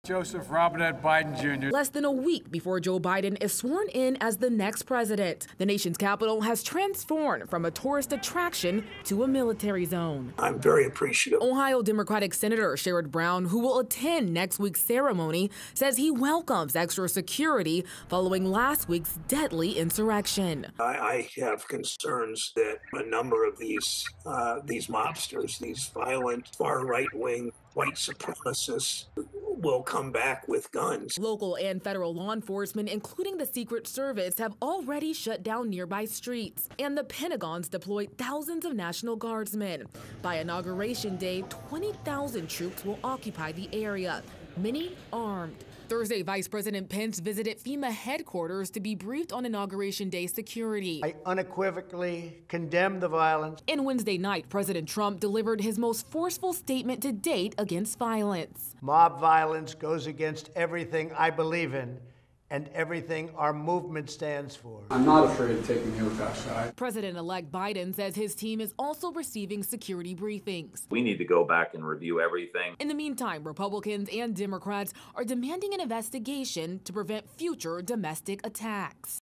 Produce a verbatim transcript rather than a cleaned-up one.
Joseph Robinette Biden Junior Less than a week before Joe Biden is sworn in as the next president, the nation's capital has transformed from a tourist attraction to a military zone. I'm very appreciative. Ohio Democratic Senator Sherrod Brown, who will attend next week's ceremony, says he welcomes extra security following last week's deadly insurrection. I, I have concerns that a number of these uh, these mobsters, these violent far right-wing white supremacists, will come back with guns. Local and federal law enforcement, including the Secret Service, have already shut down nearby streets, and the Pentagon's deployed thousands of National Guardsmen. By Inauguration Day, twenty thousand troops will occupy the area, many armed. Thursday, Vice President Pence visited FEMA headquarters to be briefed on Inauguration Day security. I unequivocally condemn the violence. And Wednesday night, President Trump delivered his most forceful statement to date against violence. Mob violence goes against everything I believe in and everything our movement stands for. I'm not afraid of taking the oath outside. President-elect Biden says his team is also receiving security briefings. We need to go back and review everything. In the meantime, Republicans and Democrats are demanding an investigation to prevent future domestic attacks.